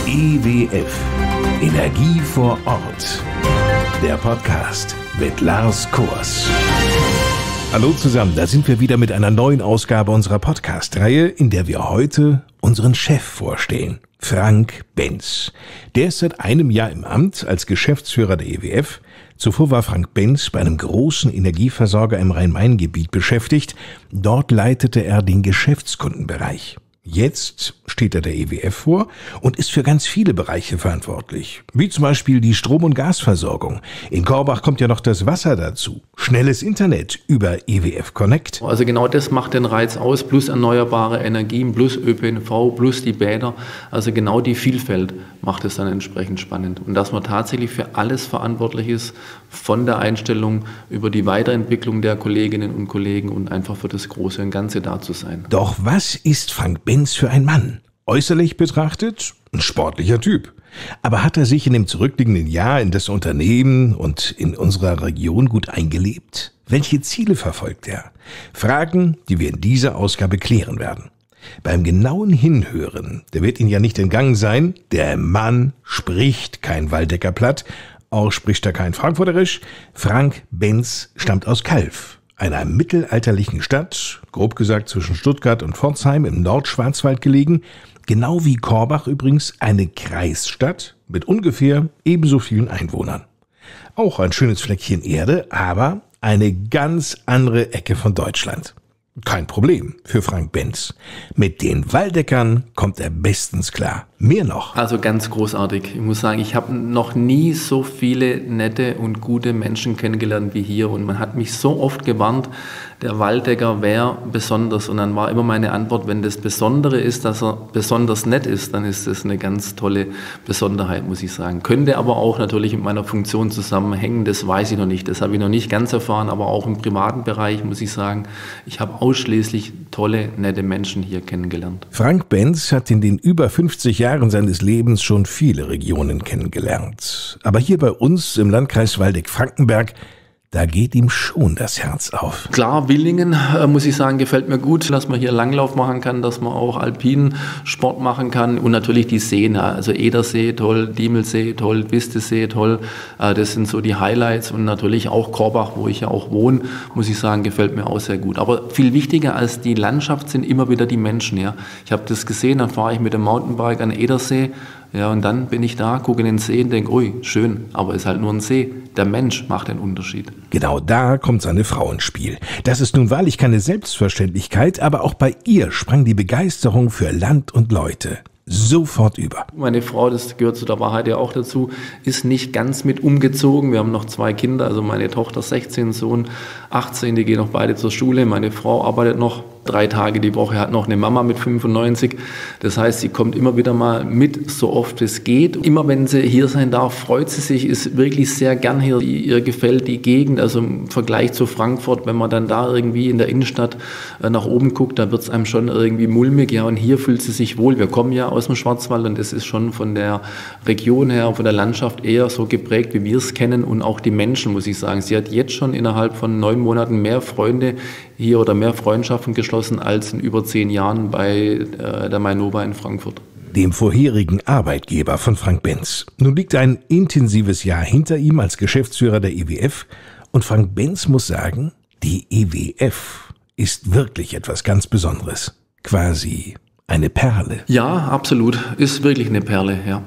EWF Energie vor Ort. Der Podcast mit Lars Kors. Hallo zusammen, da sind wir wieder mit einer neuen Ausgabe unserer Podcast-Reihe, in der wir heute unseren Chef vorstellen, Frank Benz. Der ist seit einem Jahr im Amt als Geschäftsführer der EWF. Zuvor war Frank Benz bei einem großen Energieversorger im Rhein-Main-Gebiet beschäftigt. Dort leitete er den Geschäftskundenbereich. Jetzt steht er der EWF vor und ist für ganz viele Bereiche verantwortlich, wie zum Beispiel die Strom- und Gasversorgung. In Korbach kommt ja noch das Wasser dazu. Schnelles Internet über EWF Connect. Also genau das macht den Reiz aus, plus erneuerbare Energien, plus ÖPNV, plus die Bäder. Also genau die Vielfalt macht es dann entsprechend spannend. Und dass man tatsächlich für alles verantwortlich ist, von der Einstellung über die Weiterentwicklung der Kolleginnen und Kollegen und einfach für das Große und Ganze da zu sein. Doch was ist Frank Benz für ein Mann? Äußerlich betrachtet ein sportlicher Typ. Aber hat er sich in dem zurückliegenden Jahr in das Unternehmen und in unserer Region gut eingelebt? Welche Ziele verfolgt er? Fragen, die wir in dieser Ausgabe klären werden. Beim genauen Hinhören, der wird Ihnen ja nicht entgangen sein, der Mann spricht kein Waldecker Platt, auch spricht er kein Frankfurterisch. Frank Benz stammt aus Calw, einer mittelalterlichen Stadt, grob gesagt zwischen Stuttgart und Pforzheim im Nordschwarzwald gelegen, genau wie Korbach übrigens eine Kreisstadt mit ungefähr ebenso vielen Einwohnern. Auch ein schönes Fleckchen Erde, aber eine ganz andere Ecke von Deutschland. Kein Problem für Frank Benz. Mit den Waldeckern kommt er bestens klar. Mehr noch. Also ganz großartig. Ich muss sagen, ich habe noch nie so viele nette und gute Menschen kennengelernt wie hier. Und man hat mich so oft gewarnt, der Waldecker wäre besonders. Und dann war immer meine Antwort, wenn das Besondere ist, dass er besonders nett ist, dann ist das eine ganz tolle Besonderheit, muss ich sagen. Könnte aber auch natürlich mit meiner Funktion zusammenhängen, das weiß ich noch nicht. Das habe ich noch nicht ganz erfahren, aber auch im privaten Bereich muss ich sagen, ich habe ausschließlich tolle, nette Menschen hier kennengelernt. Frank Benz hat in den über 50 Jahren seines Lebens schon viele Regionen kennengelernt. Aber hier bei uns im Landkreis Waldeck-Frankenberg, da geht ihm schon das Herz auf. Klar, Willingen, muss ich sagen, gefällt mir gut, dass man hier Langlauf machen kann, dass man auch alpinen Sport machen kann und natürlich die Seen, also Edersee toll, Diemelsee toll, Bistesee toll, das sind so die Highlights und natürlich auch Korbach, wo ich ja auch wohne, muss ich sagen, gefällt mir auch sehr gut. Aber viel wichtiger als die Landschaft sind immer wieder die Menschen. Ja. Ich habe das gesehen, dann fahre ich mit dem Mountainbike an Edersee. Ja, und dann bin ich da, gucke in den See und denke, ui, schön, aber ist halt nur ein See. Der Mensch macht den Unterschied. Genau da kommt seine Frau ins Spiel. Das ist nun wahrlich keine Selbstverständlichkeit, aber auch bei ihr sprang die Begeisterung für Land und Leute sofort über. Meine Frau, das gehört zu der Wahrheit ja auch dazu, ist nicht ganz mit umgezogen. Wir haben noch 2 Kinder, also meine Tochter 16, Sohn 18, die gehen noch beide zur Schule. Meine Frau arbeitet noch 3 Tage die Woche, hat noch eine Mama mit 95. Das heißt, sie kommt immer wieder mal mit, so oft es geht. Immer wenn sie hier sein darf, freut sie sich, ist wirklich sehr gern hier. Ihr gefällt die Gegend, also im Vergleich zu Frankfurt, wenn man dann da irgendwie in der Innenstadt nach oben guckt, da wird es einem schon irgendwie mulmig. Ja, und hier fühlt sie sich wohl. Wir kommen ja aus dem Schwarzwald und das ist schon von der Region her, von der Landschaft eher so geprägt, wie wir es kennen und auch die Menschen, muss ich sagen. Sie hat jetzt schon innerhalb von 9 Monaten mehr Freunde hier oder mehr Freundschaften geschlossen als in über 10 Jahren bei der Mainova in Frankfurt. Dem vorherigen Arbeitgeber von Frank Benz. Nun liegt ein intensives Jahr hinter ihm als Geschäftsführer der EWF und Frank Benz muss sagen, die EWF ist wirklich etwas ganz Besonderes. Quasi eine Perle. Ja, absolut. Ist wirklich eine Perle, ja.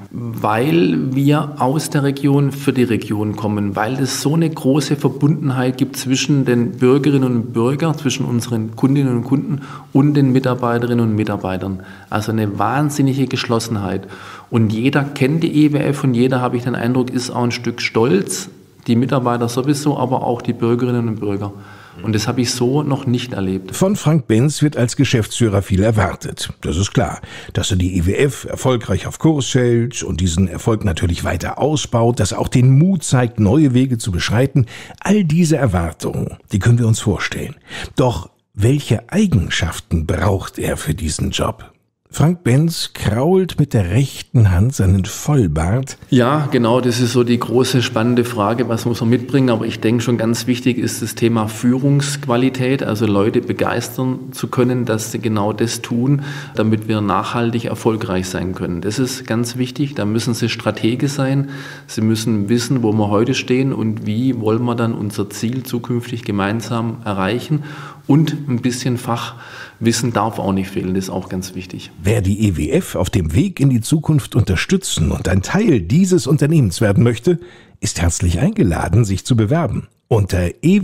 Weil wir aus der Region für die Region kommen, weil es so eine große Verbundenheit gibt zwischen den Bürgerinnen und Bürgern, zwischen unseren Kundinnen und Kunden und den Mitarbeiterinnen und Mitarbeitern. Also eine wahnsinnige Geschlossenheit. Und jeder kennt die EWF und jeder, habe ich den Eindruck, ist auch ein Stück stolz. Die Mitarbeiter sowieso, aber auch die Bürgerinnen und Bürger. Und das habe ich so noch nicht erlebt. Von Frank Benz wird als Geschäftsführer viel erwartet. Das ist klar. Dass er die EWF erfolgreich auf Kurs hält und diesen Erfolg natürlich weiter ausbaut, dass er auch den Mut zeigt, neue Wege zu beschreiten. All diese Erwartungen, die können wir uns vorstellen. Doch welche Eigenschaften braucht er für diesen Job? Frank Benz krault mit der rechten Hand seinen Vollbart. Ja, genau, das ist so die große spannende Frage, was muss man mitbringen. Aber ich denke schon ganz wichtig ist das Thema Führungsqualität, also Leute begeistern zu können, dass sie genau das tun, damit wir nachhaltig erfolgreich sein können. Das ist ganz wichtig, da müssen sie Stratege sein, sie müssen wissen, wo wir heute stehen und wie wollen wir dann unser Ziel zukünftig gemeinsam erreichen. Und ein bisschen Fachwissen darf auch nicht fehlen, das ist auch ganz wichtig. Wer die EWF auf dem Weg in die Zukunft unterstützen und ein Teil dieses Unternehmens werden möchte, ist herzlich eingeladen, sich zu bewerben. Unter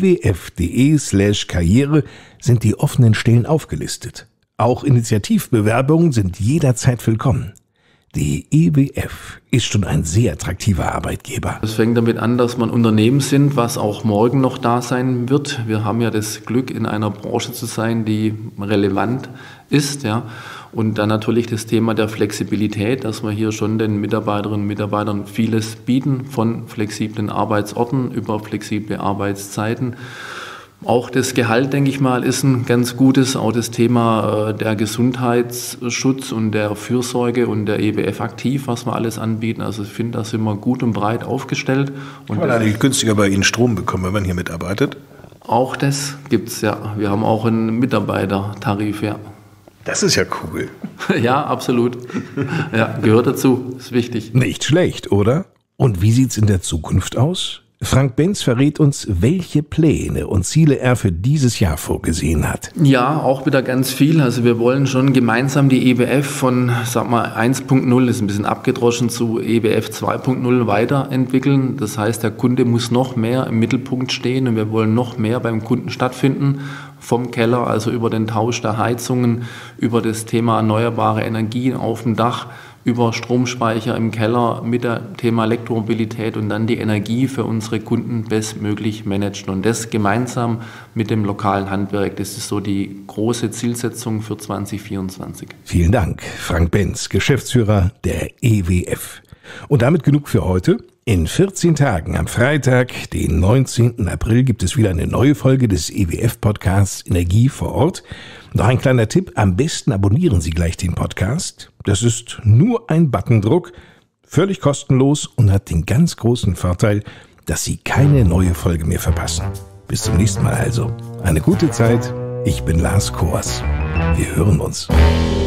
ewf.de/karriere sind die offenen Stellen aufgelistet. Auch Initiativbewerbungen sind jederzeit willkommen. Die EWF ist schon ein sehr attraktiver Arbeitgeber. Es fängt damit an, dass wir ein Unternehmen sind, was auch morgen noch da sein wird. Wir haben ja das Glück, in einer Branche zu sein, die relevant ist. Ja. Und dann natürlich das Thema der Flexibilität, dass wir hier schon den Mitarbeiterinnen und Mitarbeitern vieles bieten, von flexiblen Arbeitsorten über flexible Arbeitszeiten. Auch das Gehalt, denke ich mal, ist ein ganz gutes. Auch das Thema der Gesundheitsschutz und der Fürsorge und der EWF aktiv, was wir alles anbieten. Also ich finde, da sind wir gut und breit aufgestellt. Und kann man eigentlich günstiger bei Ihnen Strom bekommen, wenn man hier mitarbeitet? Auch das gibt's ja. Wir haben auch einen Mitarbeitertarif, ja. Das ist ja cool. Ja, absolut. Ja, gehört dazu, ist wichtig. Nicht schlecht, oder? Und wie sieht's in der Zukunft aus? Frank Benz verrät uns, welche Pläne und Ziele er für dieses Jahr vorgesehen hat. Ja, auch wieder ganz viel. Also wir wollen schon gemeinsam die EWF von, 1.0, ist ein bisschen abgedroschen, zu EWF 2.0 weiterentwickeln. Das heißt, der Kunde muss noch mehr im Mittelpunkt stehen und wir wollen noch mehr beim Kunden stattfinden. Vom Keller, also über den Tausch der Heizungen, über das Thema erneuerbare Energien auf dem Dach, über Stromspeicher im Keller mit dem Thema Elektromobilität und dann die Energie für unsere Kunden bestmöglich managen. Und das gemeinsam mit dem lokalen Handwerk, das ist so die große Zielsetzung für 2024. Vielen Dank, Frank Benz, Geschäftsführer der EWF. Und damit genug für heute. In 14 Tagen, am Freitag, den 19. April, gibt es wieder eine neue Folge des EWF-Podcasts Energie vor Ort. Noch ein kleiner Tipp, am besten abonnieren Sie gleich den Podcast. Das ist nur ein Buttondruck, völlig kostenlos und hat den ganz großen Vorteil, dass Sie keine neue Folge mehr verpassen. Bis zum nächsten Mal also. Eine gute Zeit. Ich bin Lars Kors. Wir hören uns.